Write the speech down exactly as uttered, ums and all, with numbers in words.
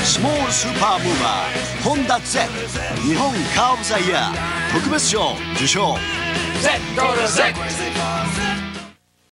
スモールスーパームーバーホンダ ゼット 日本カー・オブ・ザ・イヤー特別賞受賞ゼット ゼット